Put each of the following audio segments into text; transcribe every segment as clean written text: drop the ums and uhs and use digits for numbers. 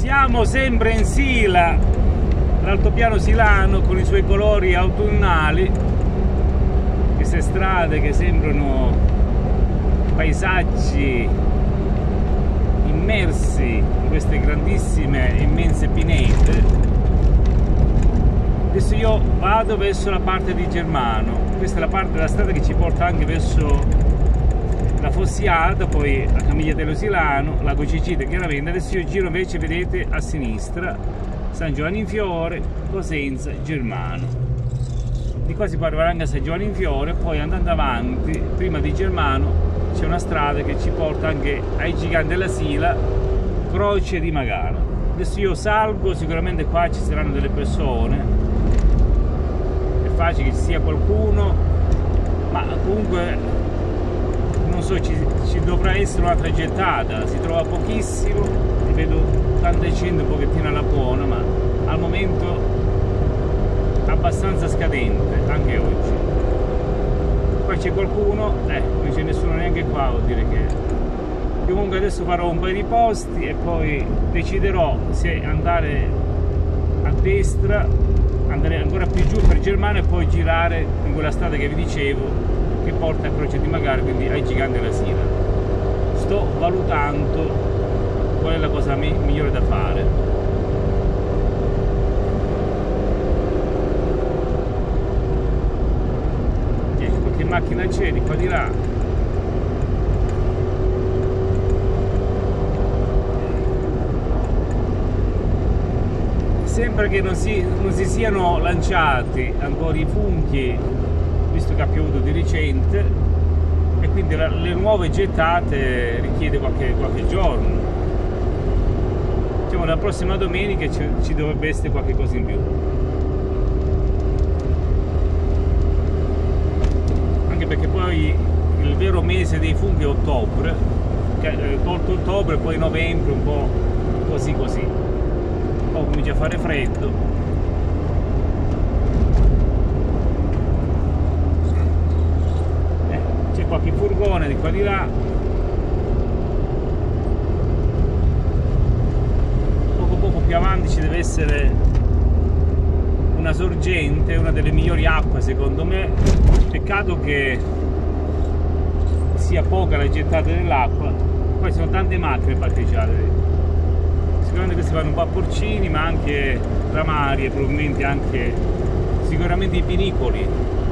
Siamo sempre in Sila, l'altopiano silano con i suoi colori autunnali, queste strade che sembrano paesaggi immersi in queste grandissime, immense pinete. Adesso io vado verso la parte di Germano, questa è la parte della strada che ci porta anche verso la Fossiata, poi a Camigliatello Silano, Lago Cicite chiaramente. Adesso io giro invece, vedete, a sinistra, San Giovanni in Fiore, Cosenza, Germano. Di qua si può arrivare anche a San Giovanni in Fiore, poi andando avanti, prima di Germano, c'è una strada che ci porta anche ai Giganti della Sila, Croce di Magara. Adesso io salgo, sicuramente qua ci saranno delle persone, è facile che ci sia qualcuno, ma comunque non so, ci dovrà essere una tragettata, si trova pochissimo, vedo tanta gente un pochettino alla buona, ma al momento abbastanza scadente, anche oggi. Qua c'è qualcuno, non c'è nessuno neanche qua, vuol dire che... Io comunque adesso farò un paio di posti e poi deciderò se andare a destra, andare ancora più giù per Germano e poi girare in quella strada che vi dicevo, che porta a Croce di Magara, quindi ai Giganti della Sila. Sto valutando qual è la cosa migliore da fare. Qualche macchina c'è di qua di là. Sembra che non si siano lanciati ancora i funghi, visto che ha piovuto di recente, e quindi le nuove gettate richiede qualche giorno. Diciamo la prossima domenica ci dovrebbe essere qualche cosa in più, anche perché poi il vero mese dei funghi è ottobre, tolto ottobre, poi novembre, un po' così, poi comincia a fare freddo. Qualche furgone di qua di là, poco più avanti ci deve essere una sorgente, una delle migliori acque secondo me. Peccato che sia poca la gettata dell'acqua. Poi ci sono tante macchine parcheggiate, sicuramente questi vanno un po' a Porcini, ma anche Ramarie, probabilmente anche sicuramente i pinicoli.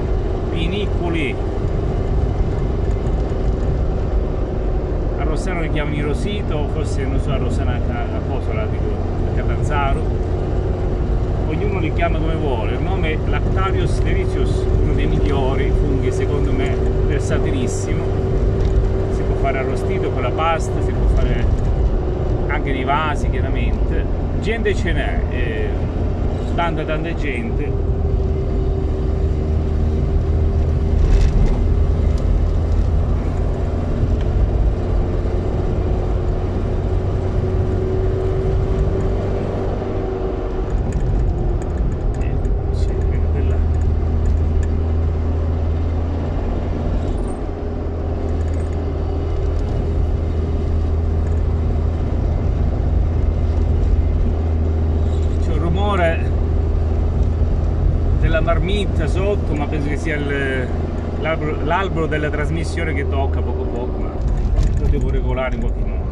A Rossano li chiamano i Rosito, forse non so, a Rossano a Cosola, dico, a Catanzaro, ognuno li chiama come vuole. Il nome è Lactarius delicious, uno dei migliori funghi secondo me, versatelissimo, si può fare arrostito con la pasta, si può fare anche nei vasi chiaramente. Gente ce n'è, tanta gente. Marmitta sotto, ma penso che sia l'albero della trasmissione che tocca poco, ma lo devo regolare in qualche modo.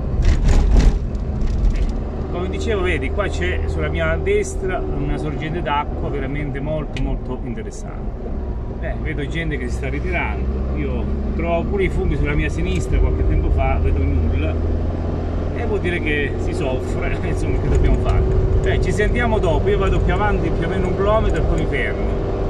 Come dicevo, vedi, qua c'è sulla mia destra una sorgente d'acqua veramente molto interessante. Vedo gente che si sta ritirando, io trovo pure i funghi sulla mia sinistra qualche tempo fa, vedo nulla, e vuol dire che si soffre, insomma, che dobbiamo fare? Ci sentiamo dopo, io vado più avanti più o meno 1 chilometro e poi mi fermo.